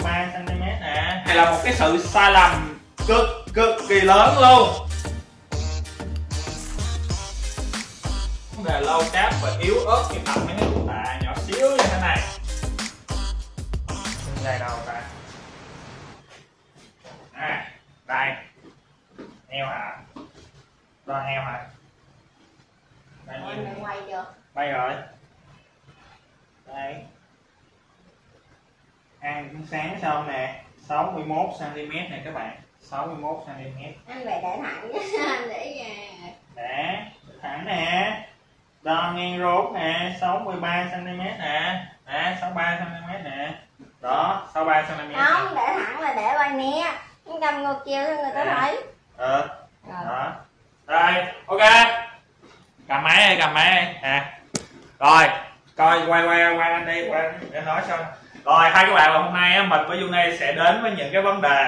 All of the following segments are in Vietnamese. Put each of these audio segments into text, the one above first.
13 cm nè. Này là một cái sự sai lầm cực kỳ lớn luôn. Vấn đề lâu cáp và yếu ớt khi tập mấy cái cục tạ nhỏ xíu như thế này. Đây đâu ta? Đây. Heo hả? Đó heo hả? Em quay chưa? Quay rồi. Đây. Sáng xong nè, 61 cm này các bạn, 61 cm. Anh về để thẳng anh để Để thẳng nè. Đo ngang rốt nè, 63 cm nè. Nè, 63 cm nè. Đó, 63 cm. Không, để thẳng là để quay nè. Anh cầm ngược chiều cho người ta thấy. Đó. Rồi, ok. Cầm máy đây. Rồi, coi quay anh đi, quay để nói xong. Rồi hai các bạn, hôm nay mình với Juni sẽ đến với những cái vấn đề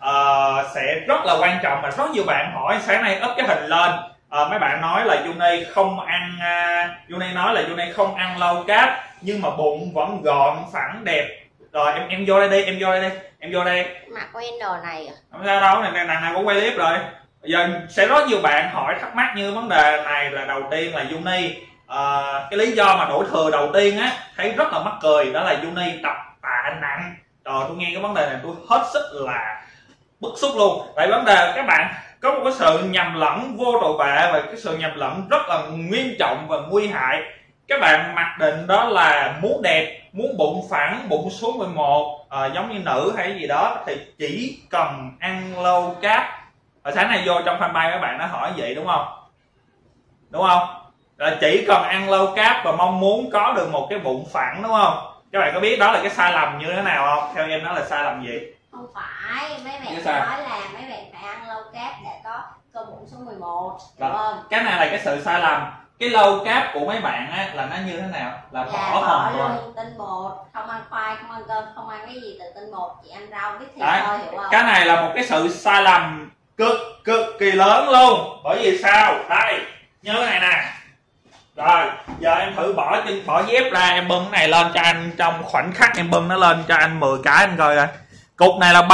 sẽ rất là quan trọng mà rất nhiều bạn hỏi. Sáng nay up cái hình lên, mấy bạn nói là Juni không ăn, Juni nói là Juni không ăn low carb nhưng mà bụng vẫn gọn phẳng đẹp. Rồi em vô đây đi, em vô đây. Mặc quen đồ này à? Không sao đâu, này đằng nào cũng quay clip rồi. Giờ sẽ rất nhiều bạn hỏi thắc mắc như vấn đề này là đầu tiên là Juni cái lý do mà đổ thừa đầu tiên á thấy rất là mắc cười, đó là Juni tập tạ nặng. Rồi tôi nghe cái vấn đề này tôi hết sức là bức xúc luôn. Tại vấn đề các bạn có một cái sự nhầm lẫn vô tội vạ và cái sự nhầm lẫn rất là nghiêm trọng và nguy hại. Các bạn mặc định đó là muốn đẹp, muốn bụng phẳng, bụng số 11 giống như nữ hay gì đó thì chỉ cần ăn low carb. Ở sáng nay vô trong fanpage các bạn đã hỏi vậy đúng không? Đúng không? Là chỉ cần ăn low carb và mong muốn có được một cái bụng phẳng đúng không? Các bạn có biết đó là cái sai lầm như thế nào không? Theo em đó là sai lầm gì? Không phải, mấy bạn nói là mấy bạn phải ăn low carb để có cơ bụng số 11, đúng không? Cái này là cái sự sai lầm. Cái low carb của mấy bạn á là nó như thế nào? Là bỏ hoàn toàn tinh bột, không ăn khoai, không ăn cơm, không ăn cái gì từ tinh bột, chỉ ăn rau với thịt thôi, hiểu không? Cái này là một cái sự sai lầm cực kỳ lớn luôn. Bởi vì sao? Đây, nhớ cái này nè. Rồi, giờ em thử bỏ dép ra, em bưng cái này lên cho anh trong khoảnh khắc em bưng nó lên cho anh 10 cái anh coi coi. Cục này là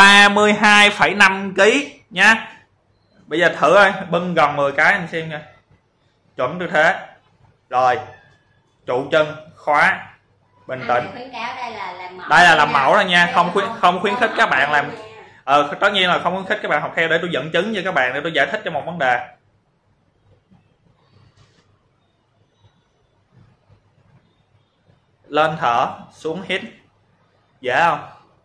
32,5 kg nha. Bây giờ thử coi, bưng gần 10 cái anh xem nha. Chuẩn tư thế. Rồi. Trụ chân khóa. Bình tĩnh. Đây là làm mẫu rồi nha, không khuyến khích các bạn làm. Tất nhiên là không khuyến khích các bạn học theo, để tôi dẫn chứng cho các bạn, để tôi giải thích cho một vấn đề. Lên thở, xuống hít. Dễ không?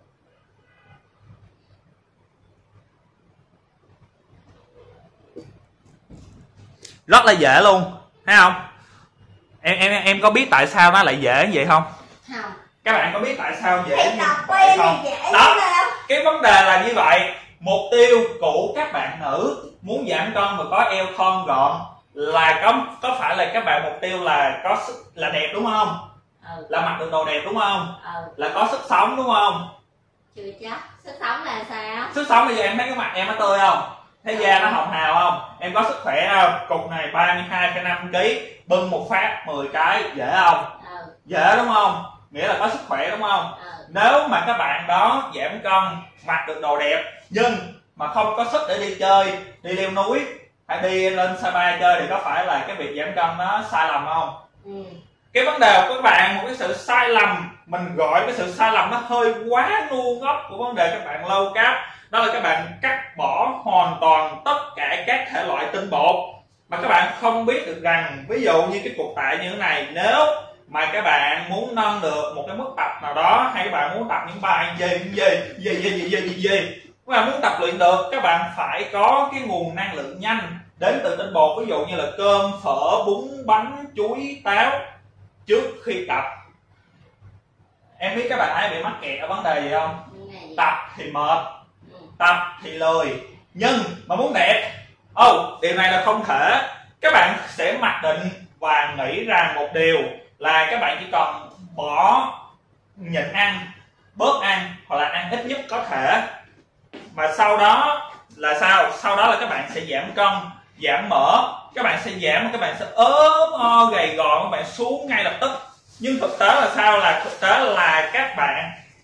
Rất là dễ luôn, thấy không? Em có biết tại sao nó lại dễ như vậy không? Không. Các bạn có biết tại sao dễ như vậy không? Đó, cái vấn đề là như vậy. Mục tiêu của các bạn nữ muốn giảm cân và có eo thon gọn là có phải là các bạn mục tiêu là có sức là đẹp đúng không? Là mặc được đồ đẹp đúng không? Là có sức sống đúng không? Chưa chắc. Sức sống là sao? Sức sống bây giờ em thấy cái mặt em nó tươi không? Thấy da nó hồng hào không? Em có sức khỏe không? Cục này 32,5 kg, bưng một phát 10 cái, dễ không? Dễ đúng không? Nghĩa là có sức khỏe đúng không? Nếu mà các bạn đó giảm cân, mặc được đồ đẹp nhưng mà không có sức để đi chơi, đi leo núi hay đi lên Sapa chơi thì có phải là cái việc giảm cân nó sai lầm không? Cái vấn đề của các bạn, một cái sự sai lầm, mình gọi cái sự sai lầm nó hơi quá ngu ngốc của vấn đề các bạn low carb, đó là các bạn cắt bỏ hoàn toàn tất cả các thể loại tinh bột. Mà các bạn không biết được rằng, ví dụ như cái cục tạ như thế này, nếu mà các bạn muốn nâng được một cái mức tập nào đó, hay các bạn muốn tập những bài gì, các bạn muốn tập luyện được, các bạn phải có cái nguồn năng lượng nhanh đến từ tinh bột, ví dụ như là cơm, phở, bún, bánh, chuối, táo trước khi tập. Em biết các bạn ấy bị mắc kẹt ở vấn đề gì không? Tập thì mệt, tập thì lười, nhưng mà muốn đẹp, điều này là không thể. Các bạn sẽ mặc định và nghĩ rằng một điều là các bạn chỉ cần bỏ nhịn ăn, bớt ăn hoặc là ăn ít nhất có thể, mà sau đó là sao? Sau đó là các bạn sẽ giảm cân, giảm mỡ, các bạn sẽ giảm, các bạn sẽ ốm gầy gò, các bạn xuống ngay lập tức. Nhưng thực tế là sao? Là thực tế là các bạn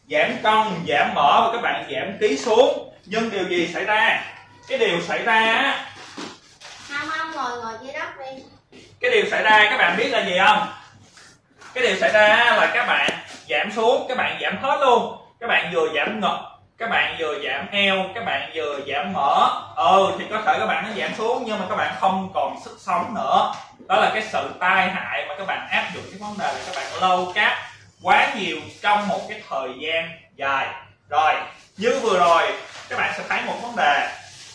giảm cân, giảm mỡ và các bạn giảm ký xuống. Nhưng điều gì xảy ra? Cái điều xảy ra á, không ngồi dưới đất đi. cái điều xảy ra các bạn biết là gì không? Cái điều xảy ra là các bạn giảm xuống, các bạn giảm hết luôn. Các bạn vừa giảm ngực, các bạn vừa giảm eo, các bạn vừa giảm mỡ. Thì có thể các bạn nó giảm xuống nhưng mà các bạn không còn sức sống nữa. Đó là cái sự tai hại mà các bạn áp dụng cái vấn đề là các bạn low carb quá nhiều trong một cái thời gian dài. Rồi, như vừa rồi các bạn sẽ thấy một vấn đề.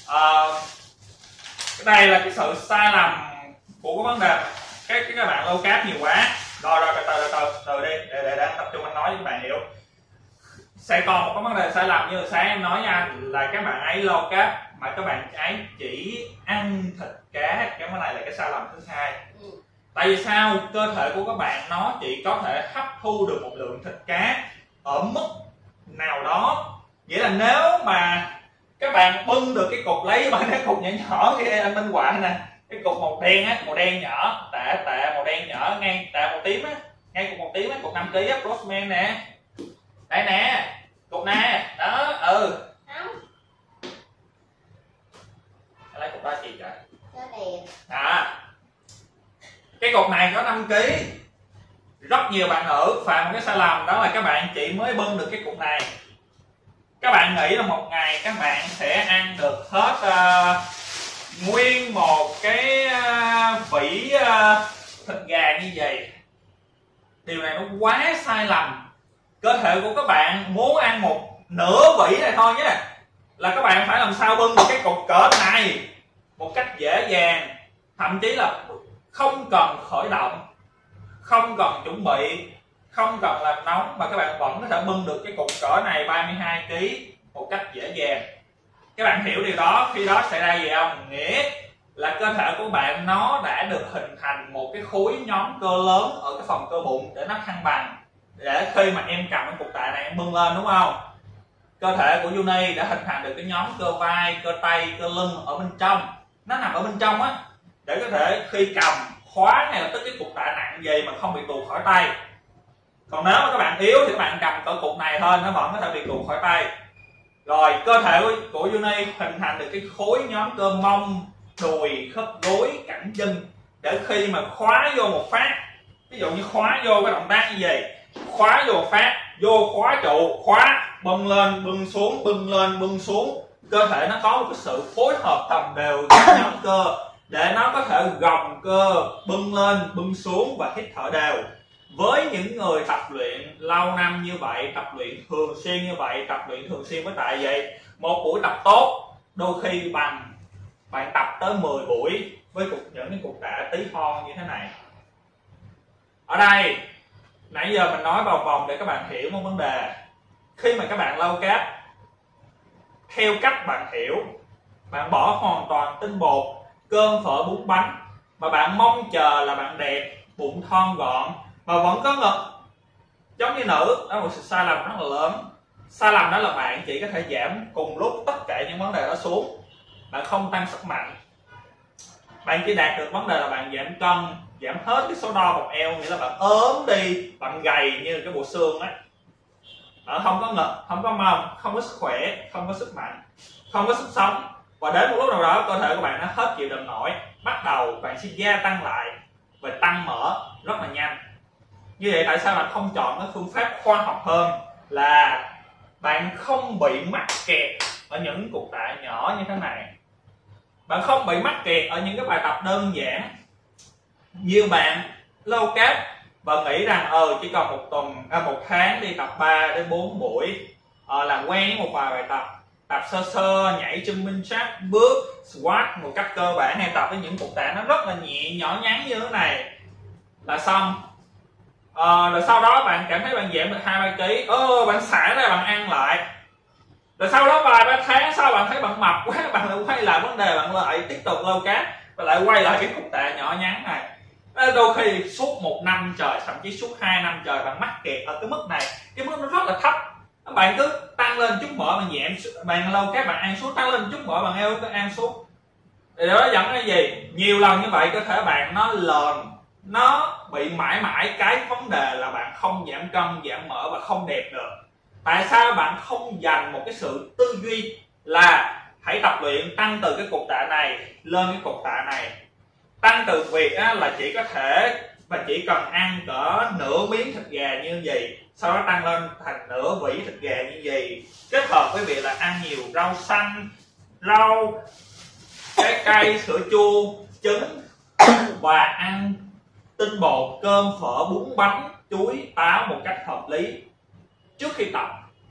Đây là cái sự sai lầm của cái vấn đề các bạn low carb nhiều quá. Rồi từ đi để tập trung anh nói với các bạn hiểu. Sẽ còn một cái vấn đề sai lầm như là sáng em nói nha, là các bạn ấy low carb mà các bạn ấy chỉ ăn thịt cá. Cái này là cái sai lầm thứ hai. Tại vì sao? Cơ thể của các bạn nó chỉ có thể hấp thu được một lượng thịt cá ở mức nào đó. Nghĩa là nếu mà các bạn bưng được cái cục, lấy bằng cái cục nhỏ nhỏ kia anh minh họa nè, cái cục màu đen á, màu đen nhỏ, tạ màu đen nhỏ ngay tạ màu tím á, ngay cục màu tím á, cục 5 kg á, Roseman nè, đây nè, cục nè, đó, lấy cục đó chị trời, cái cục này có 5 kg. Rất nhiều bạn nữ phạm một cái sai lầm, đó là các bạn chỉ mới bưng được cái cục này. Các bạn nghĩ là một ngày các bạn sẽ ăn được hết nguyên một cái vỉ thịt gà như vậy. Điều này nó quá sai lầm. Cơ thể của các bạn muốn ăn một nửa vỉ này thôi nhé, là các bạn phải làm sao bưng được cái cục cỡ này một cách dễ dàng, thậm chí là không cần khởi động, không cần chuẩn bị, không cần làm nóng mà các bạn vẫn có thể bưng được cái cục cỡ này 32 kg một cách dễ dàng. Các bạn hiểu điều đó, khi đó sẽ ra gì không? Nghĩa là cơ thể của bạn nó đã được hình thành một cái khối nhóm cơ lớn ở cái phần cơ bụng để nó thăng bằng, để khi mà em cầm cái cục tạ này em bưng lên, đúng không? Cơ thể của Uni đã hình thành được cái nhóm cơ vai, cơ tay, cơ lưng ở bên trong, nó nằm ở bên trong á, để có thể khi cầm khóa ngay lập tức cái cục tạ nặng gì mà không bị tuột khỏi tay. Còn nếu mà các bạn yếu thì các bạn cầm cỡ cục này thôi, nó vẫn có thể bị tuột khỏi tay. Rồi cơ thể của Uni hình thành được cái khối nhóm cơ mông, đùi, khớp gối, cẳng chân, để khi mà khóa vô một phát, ví dụ như khóa vô cái động tác như vậy, khóa vô một phát, vô khóa trụ, khóa, bưng lên bưng xuống, bưng lên bưng xuống, cơ thể nó có một cái sự phối hợp đồng đều với nhóm cơ để nó có thể gồng cơ, bưng lên bưng xuống và hít thở đều. Với những người tập luyện lâu năm như vậy, tập luyện thường xuyên như vậy, tập luyện thường xuyên với tại vậy, một buổi tập tốt đôi khi bằng bạn tập tới 10 buổi với những cái cục tạ tí hon như thế này. Ở đây nãy giờ mình nói vòng vòng để các bạn hiểu một vấn đề. Khi mà các bạn low carb theo cách bạn hiểu, bạn bỏ hoàn toàn tinh bột, cơm, phở, bún, bánh, mà bạn mong chờ là bạn đẹp, bụng thon gọn mà vẫn có ngực giống như nữ, đó là một sự sai lầm rất là lớn. Sai lầm đó là bạn chỉ có thể giảm cùng lúc tất cả những vấn đề đó xuống, bạn không tăng sức mạnh, bạn chỉ đạt được vấn đề là bạn giảm cân, giảm hết cái số đo vòng eo, nghĩa là bạn ốm đi, bạn gầy như cái bộ xương á, không có ngực, không có mông, không có sức khỏe, không có sức mạnh, không có sức sống, và đến một lúc nào đó cơ thể của bạn nó hết chịu đựng nổi, bắt đầu bạn sẽ gia tăng lại và tăng mỡ rất là nhanh. Như vậy tại sao bạn không chọn cái phương pháp khoa học hơn là bạn không bị mắc kẹt ở những cục tạ nhỏ như thế này, bạn không bị mắc kẹt ở những cái bài tập đơn giản. Nhiều bạn low carb và nghĩ rằng chỉ còn một tháng đi tập 3 đến 4 buổi, làm quen với một vài bài tập sơ sơ, nhảy jumping jack, bước, squat một cách cơ bản, hay tập với những cục tạ nó rất là nhẹ nhỏ nhắn như thế này là xong. Rồi sau đó bạn cảm thấy bạn giảm được 2-3 kg, bạn xả ra bạn ăn lại, rồi sau đó vài ba tháng sau bạn thấy bạn mập quá, bạn lại quay lại vấn đề, bạn lại tiếp tục low carb và lại quay lại cái cục tạ nhỏ nhắn này. Đôi khi suốt 1 năm trời, thậm chí suốt 2 năm trời bạn mắc kẹt ở cái mức này, cái mức nó rất là thấp. Bạn cứ tăng lên chút mỡ bạn giảm, bạn low carb bạn ăn suốt, tăng lên chút mỡ bạn eo cứ ăn suốt, thì đó dẫn đến gì? Nhiều lần như vậy cơ thể bạn nó lờn, nó bị mãi mãi cái vấn đề là bạn không giảm cân, giảm mỡ và không đẹp được. Tại sao bạn không dành một cái sự tư duy là hãy tập luyện tăng từ cái cục tạ này lên cái cục tạ này, tăng từ việc là chỉ có thể và chỉ cần ăn cỡ nửa miếng thịt gà như gì, sau đó tăng lên thành nửa vỉ thịt gà như gì, kết hợp với việc là ăn nhiều rau xanh, rau, trái cây, sữa chua, trứng và ăn tinh bột, cơm, phở, bún, bánh, chuối, táo một cách hợp lý trước khi tập.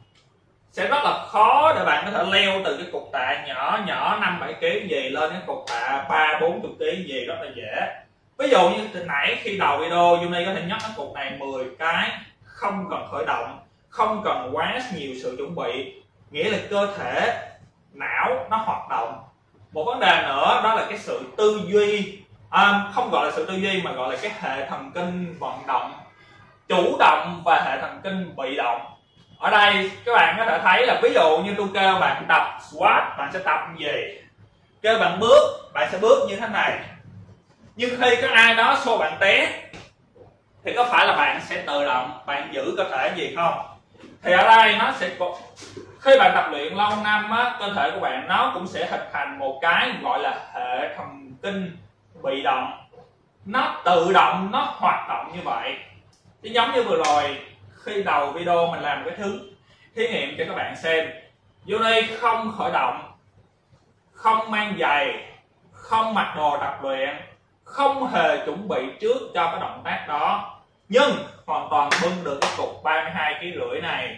Sẽ rất là khó để bạn có thể leo từ cái cục tạ nhỏ nhỏ 5-7 kg gì lên cái cục tạ 30-40 kg gì, rất là dễ. Ví dụ như từ nãy khi đầu video Juni có thể nhấc cái cục này 10 cái, không cần khởi động, không cần quá nhiều sự chuẩn bị, nghĩa là cơ thể, não nó hoạt động. Một vấn đề nữa đó là cái sự tư duy, không gọi là sự tư duy mà gọi là cái hệ thần kinh vận động chủ động và hệ thần kinh bị động. Ở đây các bạn có thể thấy là ví dụ như tôi kêu bạn tập squat, bạn sẽ tập gì? Kêu bạn bước, bạn sẽ bước như thế này. Nhưng khi có ai đó xô bạn té thì có phải là bạn sẽ tự động bạn giữ cơ thể gì không? Thì ở đây nó sẽ có, khi bạn tập luyện lâu năm á, cơ thể của bạn nó cũng sẽ hình thành một cái gọi là hệ thần kinh bị động. Nó tự động, nó hoạt động như vậy. Chứ giống như vừa rồi khi đầu video mình làm cái thứ thí nghiệm cho các bạn xem. Juni không khởi động, không mang giày, không mặc đồ tập luyện, không hề chuẩn bị trước cho cái động tác đó, nhưng hoàn toàn bưng được cái cục 32,5 kg này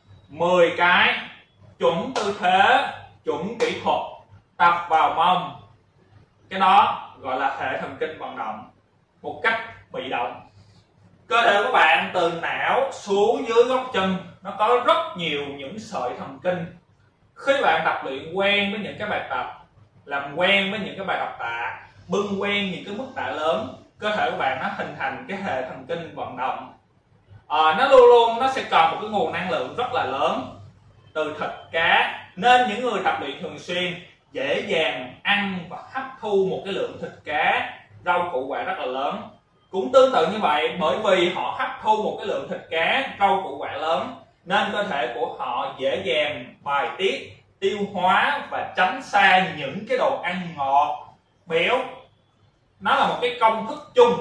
10 cái, chuẩn tư thế, chuẩn kỹ thuật, tập vào mông. Cái đó gọi là hệ thần kinh vận động một cách bị động. Cơ thể của bạn từ não xuống dưới gót chân nó có rất nhiều những sợi thần kinh. Khi bạn tập luyện quen với những cái bài tập, làm quen với những cái bài tập tạ, bưng quen những cái mức tạ lớn, cơ thể của bạn nó hình thành cái hệ thần kinh vận động. Nó luôn luôn nó sẽ cần một cái nguồn năng lượng rất là lớn từ thịt cá, nên những người tập luyện thường xuyên dễ dàng ăn và hấp thu một cái lượng thịt cá, rau củ quả rất là lớn. Cũng tương tự như vậy, bởi vì họ hấp thu một cái lượng thịt cá, rau củ quả lớn nên cơ thể của họ dễ dàng bài tiết, tiêu hóa và tránh xa những cái đồ ăn ngọt, béo. Nó là một cái công thức chung,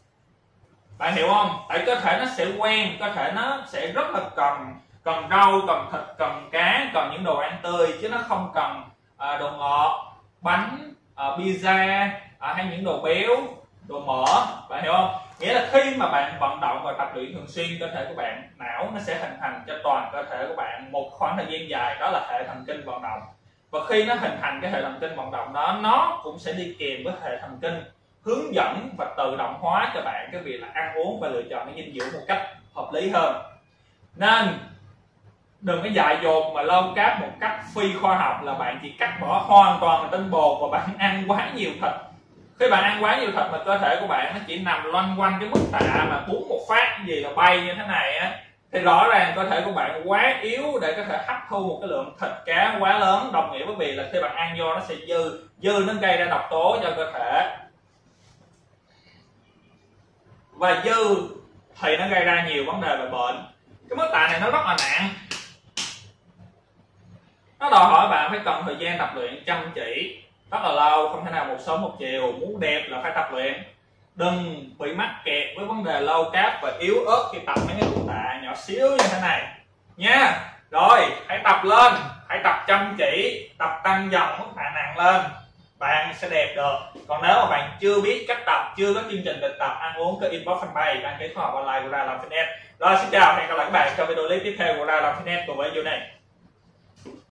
bạn hiểu không? Tại cơ thể nó sẽ quen, cơ thể nó sẽ rất là cần rau, cần thịt, cần cá, cần những đồ ăn tươi, chứ nó không cần đồ ngọt, bánh, pizza hay những đồ béo, đồ mỡ, bạn hiểu không? Nghĩa là khi mà bạn vận động và tập luyện thường xuyên, cơ thể của bạn, não nó sẽ hình thành cho toàn cơ thể của bạn một khoảng thời gian dài, đó là hệ thần kinh vận động. Và khi nó hình thành cái hệ thần kinh vận động đó, nó cũng sẽ đi kèm với hệ thần kinh hướng dẫn và tự động hóa cho bạn cái việc là ăn uống và lựa chọn cái dinh dưỡng một cách hợp lý hơn. Nên đừng có dại dột mà low carb một cách phi khoa học là bạn chỉ cắt bỏ hoàn toàn là tinh bột và bạn ăn quá nhiều thịt. Khi bạn ăn quá nhiều thịt mà cơ thể của bạn nó chỉ nằm loanh quanh cái mức tạ mà búng một phát gì là bay như thế này á, thì rõ ràng cơ thể của bạn quá yếu để có thể hấp thu một cái lượng thịt cá quá lớn, đồng nghĩa với việc là khi bạn ăn vô nó sẽ dư nó gây ra độc tố cho cơ thể, và dư thì nó gây ra nhiều vấn đề về bệnh. Cái mức tạ này nó rất là nặng, nó đòi hỏi bạn phải cần thời gian tập luyện chăm chỉ rất là lâu, không thể nào một sớm một chiều. Muốn đẹp là phải tập luyện, đừng bị mắc kẹt với vấn đề low carb và yếu ớt khi tập mấy cái cục tạ nhỏ xíu như thế này nha. Rồi hãy tập lên, hãy tập chăm chỉ, tập tăng dần mức tạ nặng lên, bạn sẽ đẹp được. Còn nếu mà bạn chưa biết cách tập, chưa có chương trình tập ăn uống, cứ inbox fanpage đăng ký khóa học online của Ra Làm Fitness. Rồi xin chào, hẹn gặp lại các bạn trong video clip tiếp theo của Ra Làm Fitness cùng với Juni.